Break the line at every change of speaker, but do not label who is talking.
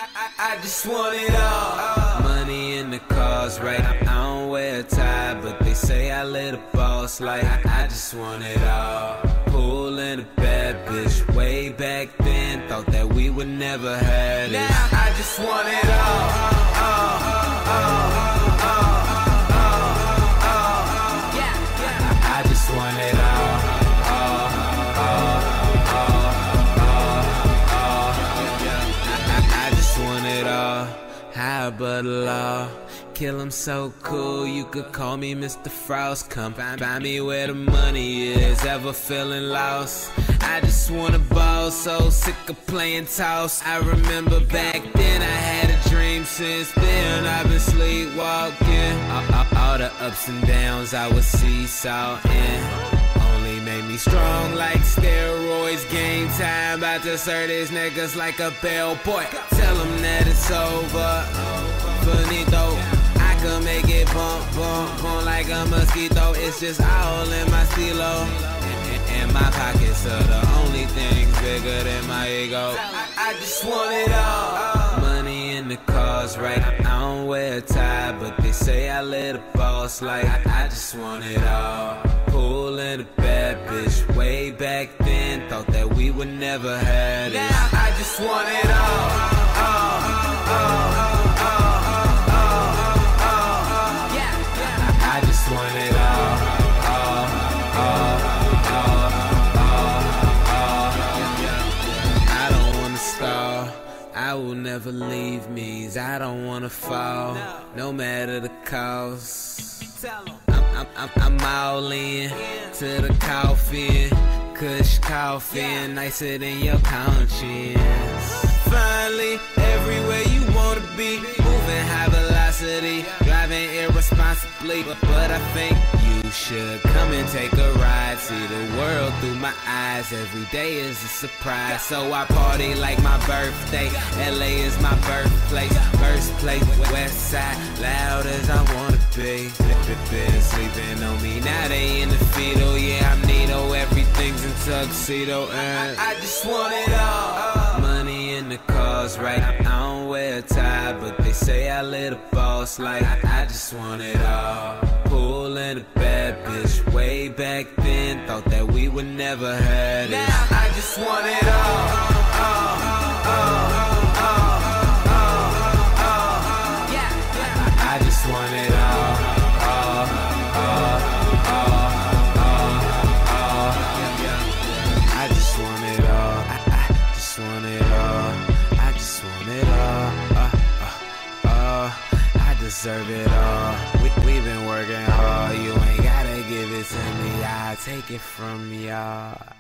I just want it all. Money in the cars, right? I don't wear a tie, but they say I live a boss like I just want it all. Pool and a bad bitch way back then, thought that we would never have it. I just want it all. I just want it all. I just want it all. High but low. Kill him so cool, you could call me Mr. Frost. Come find me where the money is, ever feeling lost. I just wanna ball, so sick of playing toss. I remember back then I had a dream, since then I've been sleepwalking. All the ups and downs I was seesawing only made me strong like steroids. Game time, about to serve these niggas like a bellboy. Tell them that it's over, finito. I could make it bump, bump, bump like a mosquito. It's just all in my stilo, and my pockets are the only things bigger than my ego. I just want it all. Money in the cars, right? I don't wear a tie, but they say I live a boss like I just want it all. Pool and a bad bitch way back then, thought that we would never have it. I just want it all. I just want it all. I don't wanna stall, I will never leave me. I don't wanna fall, no matter the cost. I'm all in to the coffin, Kush coffin, nicer than your conscience. Finally, everywhere you wanna be, moving high velocity, driving irresponsibly. But I think you should come and take a ride, see the world through my eyes. Every day is a surprise, so I party like my birthday. LA is my birthplace, first place, west side, loud as I wanna be. Been sleeping on me, now they in the fetal. Yeah, I'm Nito, everything's in tuxedo, and I just want it all. Money in the cars, right? I don't wear a tie, but they say I live a boss like I just want it all. Pool and a bad bitch way back then, thought that we would never have it. I just want it all. I just want it all. I just want it all. I just want it all. I just want it all. I deserve it all. We've been working hard. You ain't gotta give it to me. I'll take it from y'all.